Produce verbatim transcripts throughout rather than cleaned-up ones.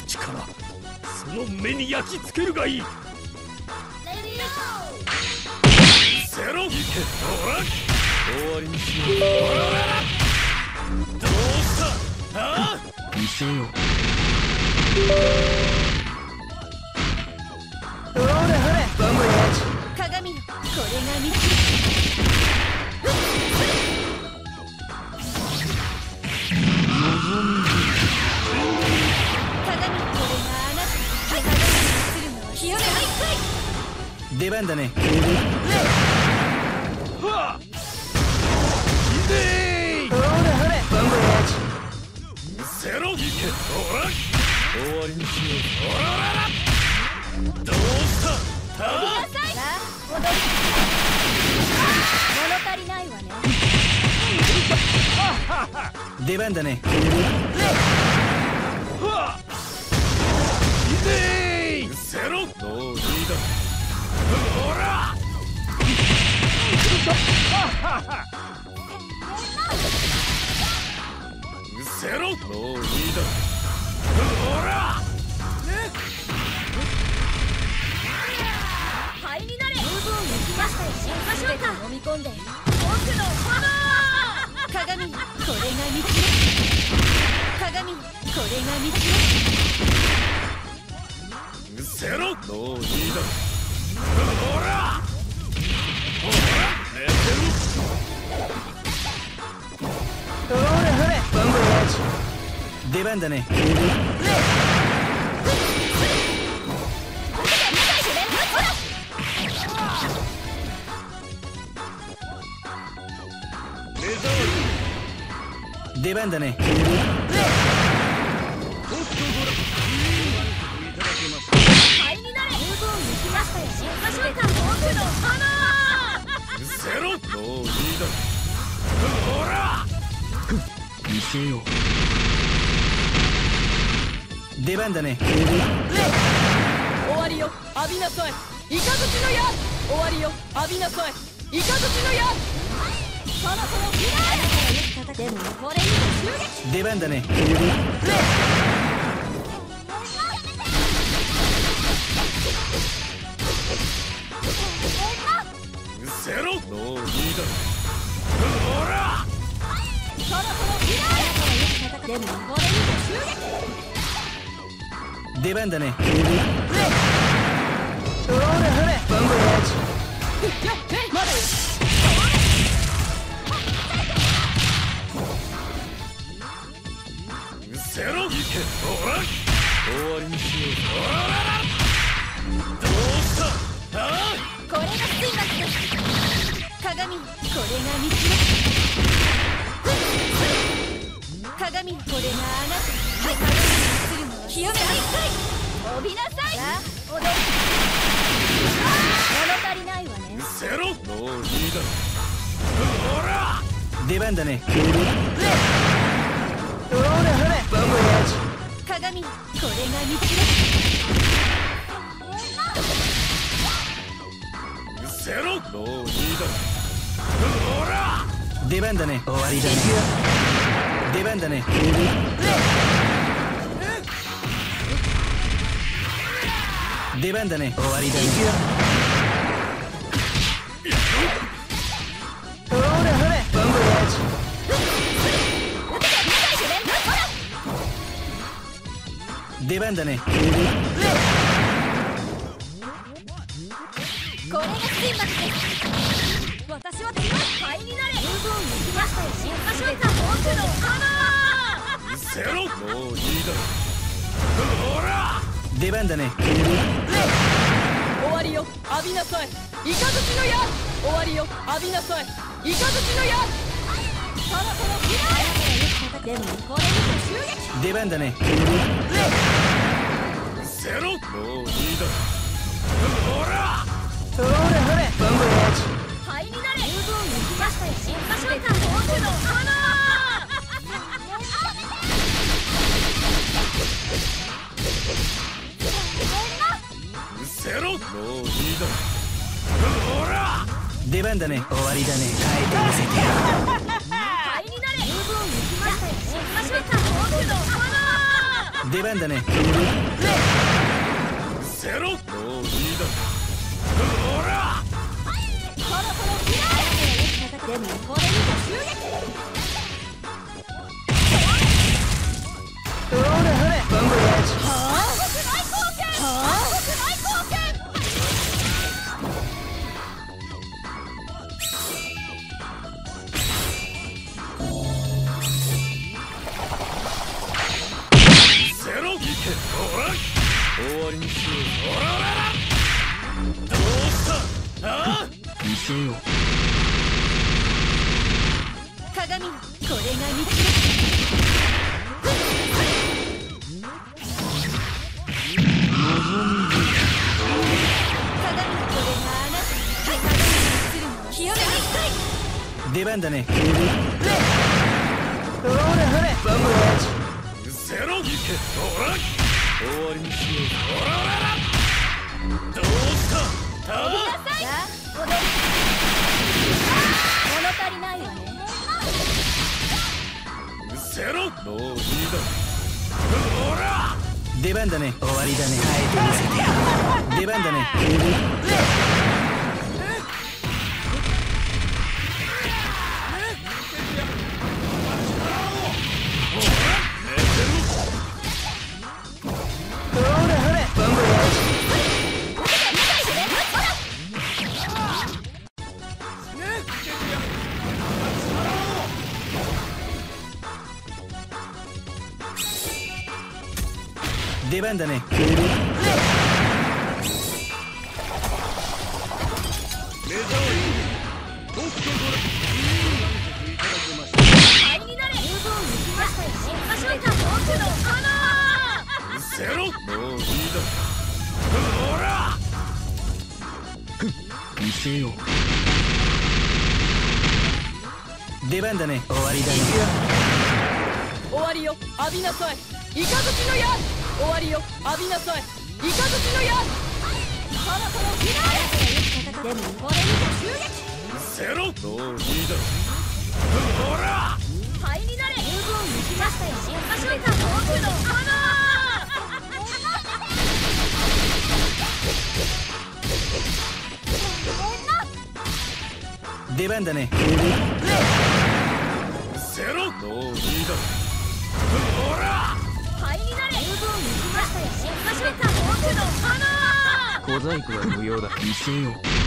力、その目に焼き付けるがいい。せろ、いけ、ほら、終わりにしよう。どうした、ああ、見せよう。 ほれほれ、ボンボヤージ。 鏡のこれが道。 出番だね。 ほらほれほれ、ボンボヤージ。 見せろ、いけ、ほら、終わりにしよう。ほららら、どうした、ああ、 さあ、戻り。物足りないわね。 出番だね。 はっ、いてー、見せろ、もういいだ。ほら、見せろ、もういいだ。ほら、 灰になれ。十分行きましたよ。行きましょうか。飲み込んで。僕の炎。鏡、これが道。鏡、これが道。 見せろ、もういいだ。ほら、ほら、寝てる。 ほれほれ、ボンボヤージ。出番だね。出番だね。 灰になれ。十分行きましたよ。行きましょうか。僕の炎。 見せろ、もういいだ。ほら、見せよう。 出番だね。 終わりよ、浴びなさい。イカズチの矢。終わりよ、浴びなさい。イカズチの矢。 そろそろフィナーレ。でもこれにも襲撃。 出番だね。 見せろ、もういいだ。ほら、 そろそろフィナーレ。でもこれにも襲撃。 出番だね。ほれほれ、ボンボヤージ。 まだよ。 見せろ、いけ、ほら、終わりにしよう。ほららら、どうした、ああ、 これが水幕です。鏡、これが道。鏡、これがあなた。鏡にするのは清めなさい。飛びなさい。さあ、踊り。物足りないわね。 見せろ、もういいだ。ほら、 出番だね。ほれほれ、ボンボヤージ。 鏡、これが道。 見せろ、もういいだ。ほら、 出番だね。終わりだね。出番だね。出番だね。終わりだね。ほれほれ、ボンボヤージ。出番だね。 これが水幕です。私は強い。灰になれ。十分行きましたよ。行きましょうか。僕の炎。 見せろ、もういいだ。ほら、 出番だね。 終わりよ、浴びなさい。イカズチの矢。終わりよ、浴びなさい。イカズチの矢。 そろそろフィナーレ。でもこれにも襲撃。 出番だね。 見せろ、もういいだ。ほら、 ほれほれ、ボンボヤージ。 灰になれ。十分行きましたよ。行きましょうか。僕の炎。 見せろ、もういいだ。ほら、 出番だね。終わりだね。変えてみせてやる。 灰になれ。十分行きましたよ。行きましょうか。僕の炎。 出番だね。 ゼロ。もういいだ。ほら。 そろそろ嫌い。でもこれにて襲撃。 ほらほら、バンボヤージ。 はあ。国内貢献。はあ。国内貢献。 ゼロ。いけ。ほら。終わりにしよう。ほらほら。どうした。ああ。 見せよう。 鏡、これが道。 出番だね。ほらほら、バンボヤージ。 ゼロ。いけ。ほら。終わりにしよう。ほらほら。どうした。ああ。 さあ、踊り。物足りないわね。 ゼロ。もういいだ。ほら。 出番だね。終わりだね。耐えてみせてよ。出番だね。ほらほら、バンボヤージ。出番だね。 ゼロ。もういいだ。ほら。 見せよう。出番だね。終わりだね。 終わりよ、浴びなさい。イカズチの矢。終わりよ、浴びなさい。イカズチの矢。 そろそろ嫌い。でもこれにて襲撃。 ゼロ。もういいだ。ほら。 灰になれ。十分抜きましたよね。ましょうか。僕の花。 出番だね。 ゼロ。もういいだ。ほら。 灰になれ。十分抜きましたよね。ましょうか。僕の花。 小細工は無用だ。見せよう。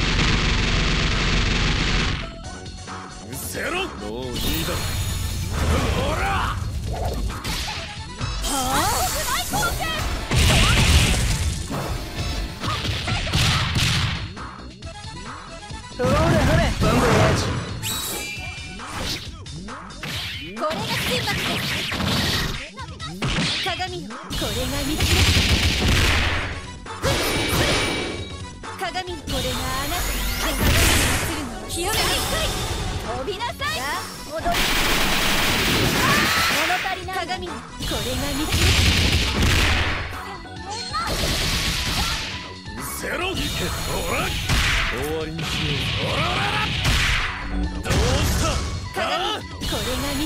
ゼロ。もういいだ。ほら。 はあ。国内貢献。 ほらほら、バンボヤージ。 これが神幕です。鏡よ、これが道。鏡、これがあなた。鏡にするのは清めなさい。飛びなさい。踊り。物足りない。鏡、これが道。 ゼロ。いけ。ほら。終わりにしよう。ほらほら。どうした。 鏡、これが道。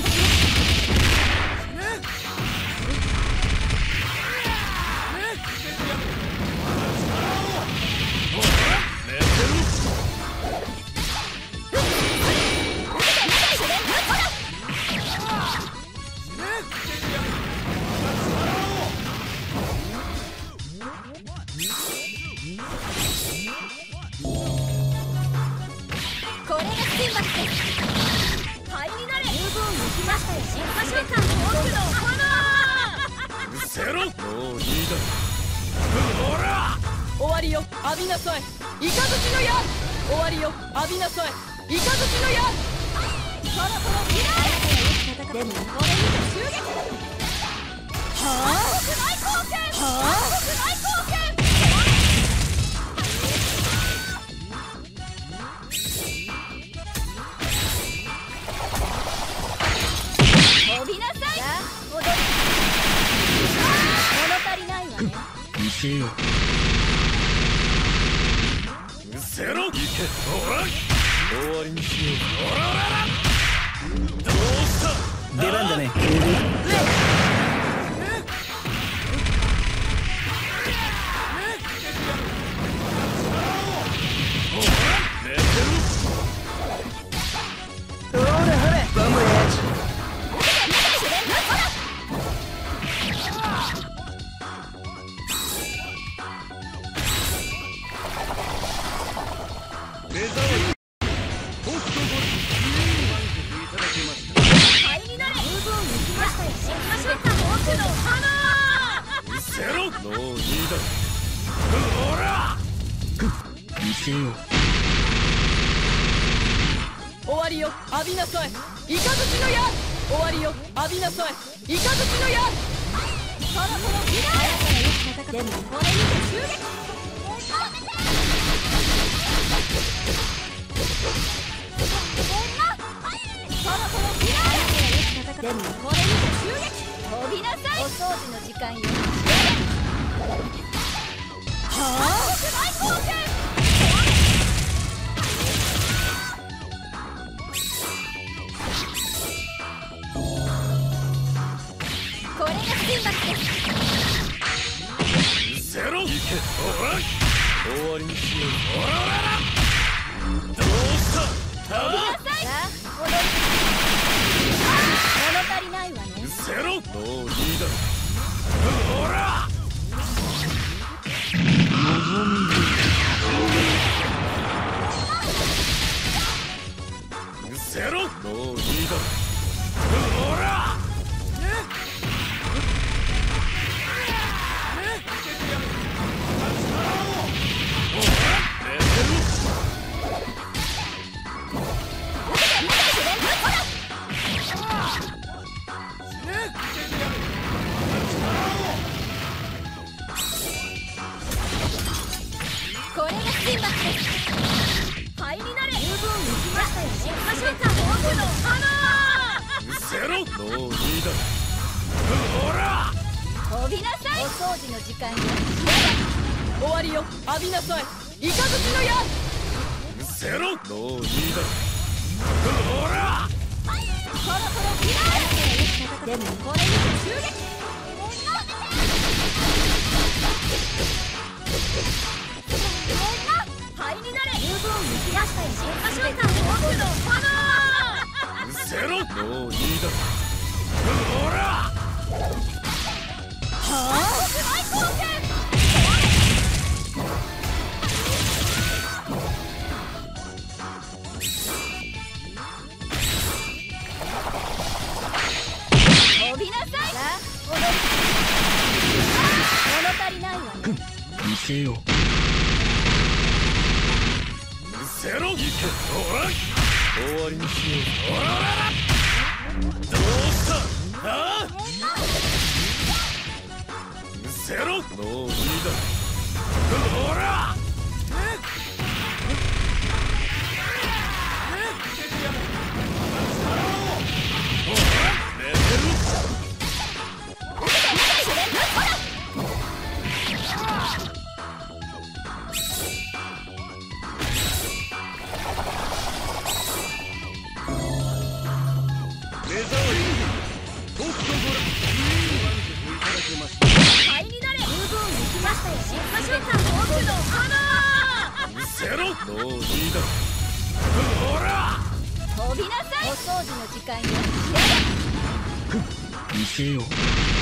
これが神幕です。灰になれ。十分抜きましたよね。ましょうか。僕の花。 ゼロ。もういいだ。ほら。 終わりよ、浴びなさい。イカズチの矢。終わりよ、浴びなさい。イカズチの矢。 そろそろ嫌い。でもこれにて襲撃。はあ。国内貢献。はあ。国内貢献。飛びなさい。踊り。物足りないわね。 見せよう。 ゼロ。いけ。ほら。終わりにしよう。ほらほら。どうした。 出番だね。 もういいだろ。ほら見せよう。 終わりよ、浴びなさい。イカズチの矢。終わりよ、浴びなさい。イカズチの矢。 そろそろ未来でもこれにて終撃。そろそろ未来でもこれにて終撃。飛びなさい。お掃除の時間よ。はあ大冒険。これが水幕です。 見せろ。いけ。ほら終わりにしよう。ほらほらどうした飛びなさい。さあ踊り物足りないわね。 見せろ。もういいだろ。ほら見せろ。もういいだろ。ほらこれが水幕です。灰になれ。十分浮きましたよ。行きましょうか。僕の花。 見せろ。もういいだろ。ほら飛びなさい。お掃除の時間よ。 終わりよ、浴びなさい。イカズチの矢。 見せろ。もういいだろ。ほらそろそろ未来でもこれにて終撃。灰になれ。十分浮きましたよ。行きましょうか。僕の花。 見せろ。もういいだろ。ほらはあ大冒険。飛びなさい。さあ踊り物足りないわね。 見せよう。 見せろ。いけ。ほら終わりにしよう。ほらほらどうしたああ見せろ。もういいだろ。ほらほら寝てる。 灰になれ。十分浮きましたよ。行きましょうか。僕の花。 見せろ。もういいだろ。ほら飛びなさい。お掃除の時間よ。 見せよう。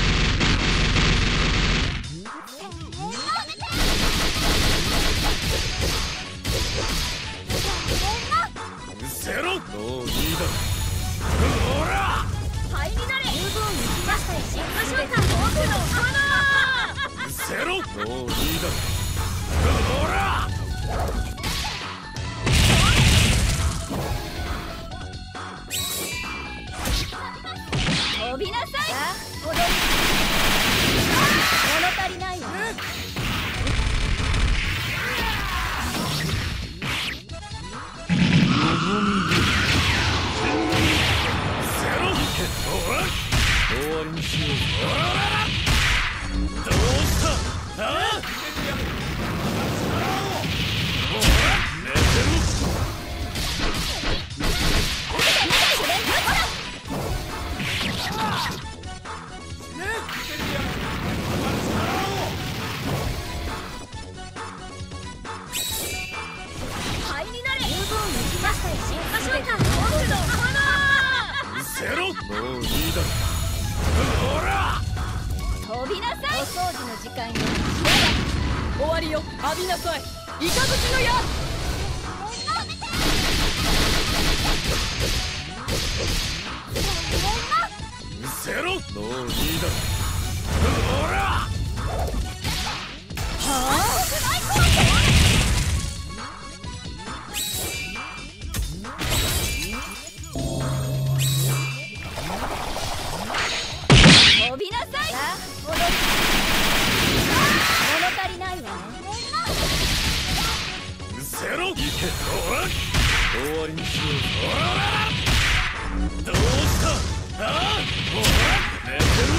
見せろ。もういいだろ。ほら灰になれ。十分浮きましたよ。行きましょうか。僕の花。 見せろ。もういいだろ。ほら飛びなさい。さあ踊り物足りないわね。 ほら終わりにしよう。ほらほらどうしたああほら寝てる。 灰になれ。十分浮きましたよ。行きましょうか。僕の花。 見せろ。もういいだろ。ほら飛びなさい。お掃除の時間よ。 終わりよ、浴びなさい。イカズチの矢。 見せろ。もういいだろ。ほらけおら終わりにしよう。おらららどうしたああおら寝てる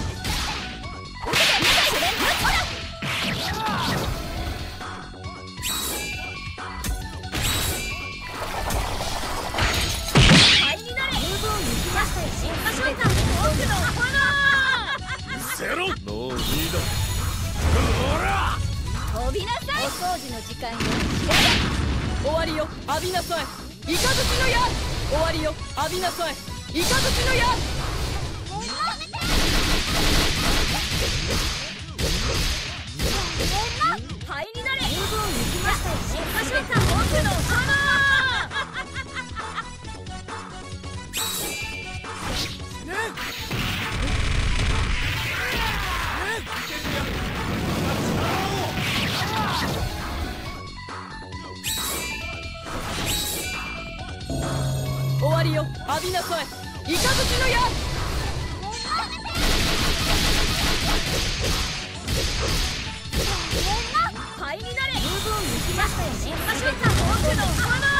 ゼロもういいだ。ほら飛びなさい。お掃除の時間よ。 終わりよ浴びなさい。イカズチの矢終わりよ浴びなさい。イカズチの矢灰になれ。十分行きましたよね。場所か僕の花終わりよ浴びなさい。イカズチの矢灰になれ。十分行きましたよね。場所か僕の花